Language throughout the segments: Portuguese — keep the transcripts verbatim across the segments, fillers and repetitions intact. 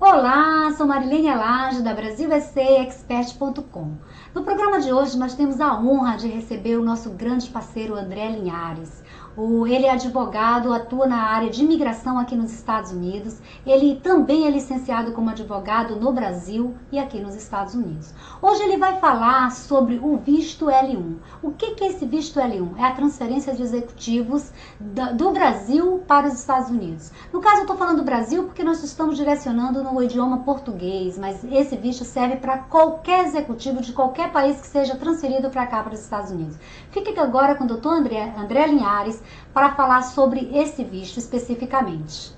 Olá, sou Marilene Elage da Brasil S A Expert ponto com. No programa de hoje nós temos a honra de receber o nosso grande parceiro André Linhares. O, ele é advogado, atua na área de imigração aqui nos Estados Unidos. Ele também é licenciado como advogado no Brasil e aqui nos Estados Unidos. Hoje ele vai falar sobre o visto L um. O que, que é esse visto L um? É a transferência de executivos do, do Brasil para os Estados Unidos. No caso eu estou falando do Brasil porque nós estamos direcionando no idioma português, mas esse visto serve para qualquer executivo de qualquer país que seja transferido para cá, para os Estados Unidos. Fique agora com o doutor André, André Linhares para falar sobre esse visto especificamente.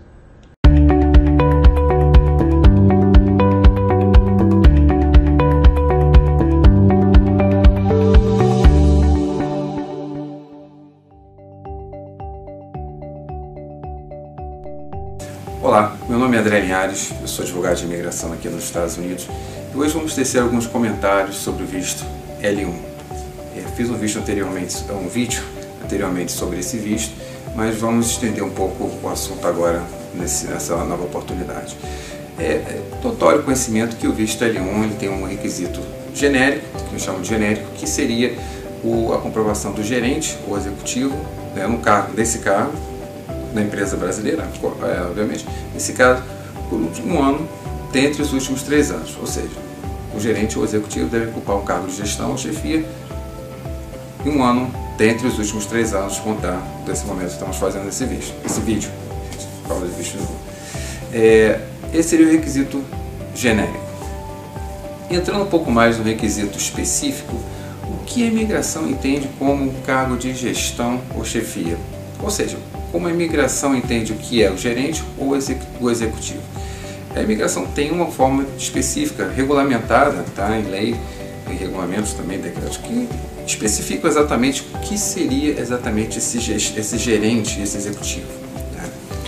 Olá, meu nome é André Linhares, eu sou advogado de imigração aqui nos Estados Unidos e hoje vamos tecer alguns comentários sobre o visto L um. Eu fiz um visto anteriormente, um vídeo anteriormente sobre esse visto, mas vamos estender um pouco o assunto agora nesse, nessa nova oportunidade. É, é notório conhecimento que o visto L um ele tem um requisito genérico, que eu chamo de genérico, que seria o, a comprovação do gerente ou executivo, né, no cargo, desse cargo, na empresa brasileira, é, obviamente, nesse caso, por um ano dentre os últimos três anos, ou seja, o gerente ou executivo deve ocupar um cargo de gestão ou chefia em um ano dentre os últimos três anos, contar desse momento que estamos fazendo esse vídeo, esse vídeo, fala de visto de novo. É, esse seria o requisito genérico. Entrando um pouco mais no requisito específico, o que a imigração entende como um cargo de gestão ou chefia? Ou seja, como a imigração entende o que é o gerente ou o executivo? A imigração tem uma forma específica, regulamentada, tá, em lei, em regulamentos também, decretos, que especificam exatamente o que seria exatamente esse, esse gerente, esse executivo. Tá?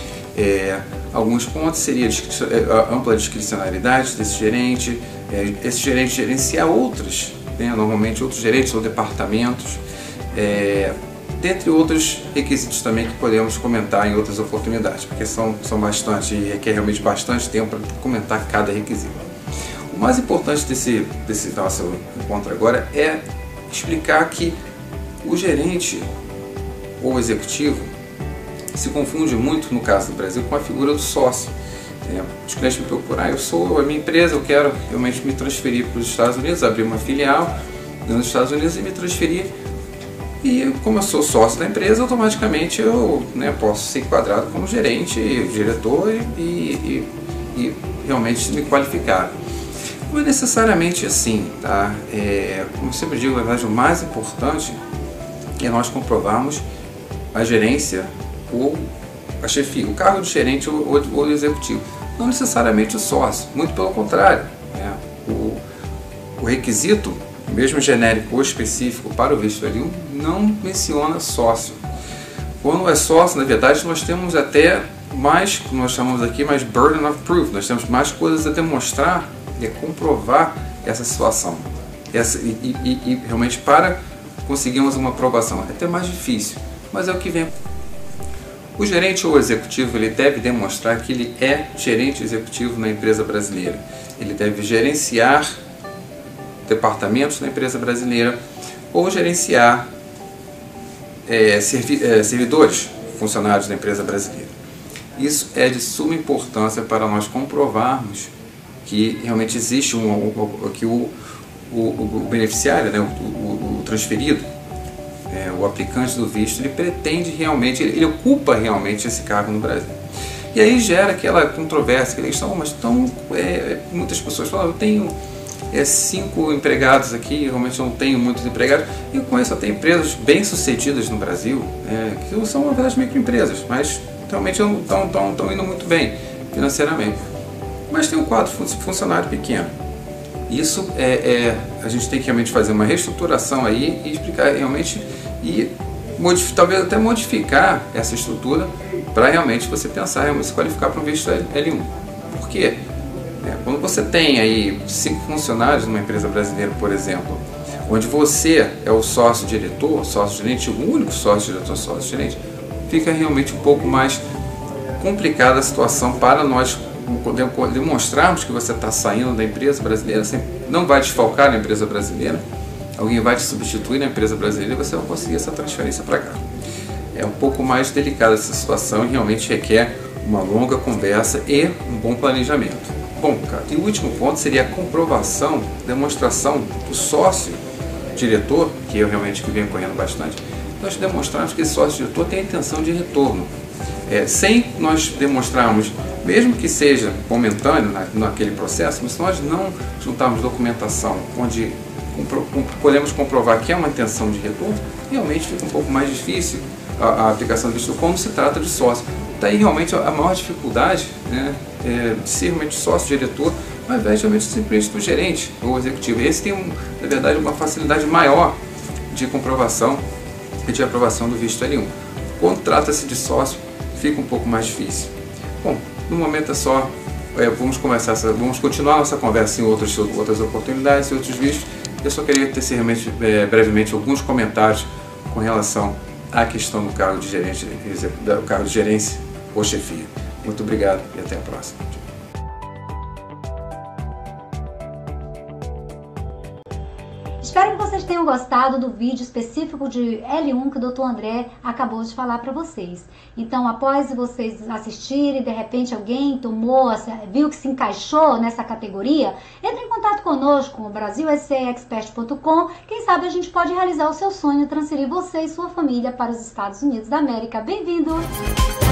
É, alguns pontos seria a ampla discricionalidade desse gerente, é, esse gerente gerenciar outros, né, normalmente outros gerentes ou departamentos, é, dentre outros requisitos também que podemos comentar em outras oportunidades, porque são, são bastante e requer realmente bastante tempo para comentar cada requisito. O mais importante desse, desse nosso encontro agora é explicar que o gerente ou executivo se confunde muito, no caso do Brasil, com a figura do sócio. É, os clientes me procuram, eu sou a minha empresa, eu quero realmente me transferir para os Estados Unidos, abrir uma filial nos Estados Unidos e me transferir. E como eu sou sócio da empresa, automaticamente eu, né, posso ser enquadrado como gerente, diretor e, e, e realmente me qualificar. Não é necessariamente assim, tá? É, como eu sempre digo, na verdade, o mais importante é nós comprovarmos a gerência ou a chefia, o cargo de gerente ou, ou, ou executivo. Não necessariamente o sócio, muito pelo contrário. Né? O, o requisito, mesmo genérico ou específico para o visto L um, não menciona sócio. Quando é sócio, na verdade, nós temos até mais, como nós chamamos aqui, mais burden of proof, nós temos mais coisas a demonstrar e a comprovar essa situação. Essa, e, e, e realmente para conseguirmos uma aprovação é até mais difícil, mas é o que vem. O gerente ou executivo ele deve demonstrar que ele é gerente executivo na empresa brasileira. Ele deve gerenciar departamentos na empresa brasileira ou gerenciar é, servi é, servidores, funcionários da empresa brasileira. Isso é de suma importância para nós comprovarmos que realmente existe um, um, que o, o, o beneficiário, né, o, o, o transferido, é, o aplicante do visto, ele pretende realmente, ele, ele ocupa realmente esse cargo no Brasil. E aí gera aquela controvérsia, aquela questão, mas então, é, muitas pessoas falam, eu tenho é, cinco empregados aqui, realmente não tenho muitos empregados, e eu conheço até empresas bem sucedidas no Brasil, é, que são, na verdade, microempresas, mas realmente não estão indo muito bem financeiramente. Mas tem um quadro funcionário pequeno. Isso é, é a gente tem que realmente fazer uma reestruturação aí e explicar realmente e talvez até modificar essa estrutura para realmente você pensar realmente se qualificar para um visto L um. Por quê? É, quando você tem aí cinco funcionários numa empresa brasileira, por exemplo, onde você é o sócio-diretor, sócio-gerente, o único sócio-diretor, sócio-gerente, fica realmente um pouco mais complicada a situação para nós demonstrarmos que você está saindo da empresa brasileira, você não vai desfalcar na empresa brasileira, alguém vai te substituir na empresa brasileira e você vai conseguir essa transferência para cá. É um pouco mais delicada essa situação e realmente requer uma longa conversa e um bom planejamento. Bom, cara, e o último ponto seria a comprovação, demonstração do sócio diretor, que eu realmente que venho correndo bastante, nós demonstrarmos que esse sócio diretor tem a intenção de retorno. É, sem nós demonstrarmos, mesmo que seja momentâneo na, naquele processo, mas se nós não juntarmos documentação onde compro, podemos comprovar que é uma intenção de retorno, realmente fica um pouco mais difícil a, a aplicação do visto quando se trata de sócio. Daí realmente a maior dificuldade, né, é de ser realmente sócio-diretor, ao invés de realmente simplesmente do gerente ou executivo. Esse tem, um, na verdade, uma facilidade maior de comprovação e de aprovação do visto L um. Quando trata-se de sócio, fica um pouco mais difícil. Bom, no momento é só, é, vamos começar, essa, vamos continuar nossa conversa em outras, outras oportunidades, em outros vistos. Eu só queria ter realmente, é, brevemente alguns comentários com relação à questão do cargo de gerente, do cargo de gerência ou chefia. Muito obrigado e até a próxima. Espero que vocês tenham gostado do vídeo específico de L um que o doutor André acabou de falar para vocês. Então, após vocês assistirem, de repente alguém tomou, viu que se encaixou nessa categoria, entre em contato conosco com o Brasil S C Expert ponto com. Quem sabe a gente pode realizar o seu sonho e transferir você e sua família para os Estados Unidos da América. Bem-vindo!